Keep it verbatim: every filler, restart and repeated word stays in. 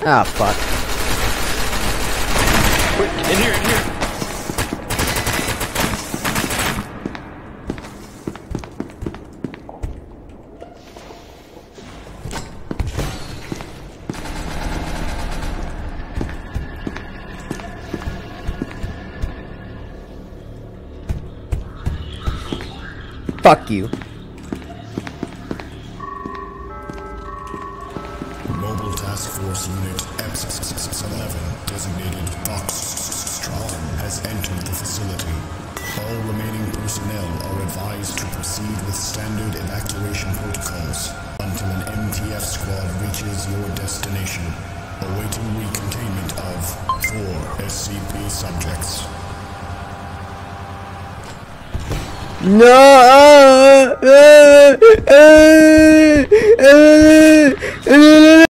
Ah, fuck. Wait, in here, in here. Fuck you. Mobile Task Force Unit X eleven, designated Foxtrot, has entered the facility. All remaining personnel are advised to proceed with standard evacuation protocols until an M T F squad reaches your destination, awaiting recontainment of four S C P subjects. No!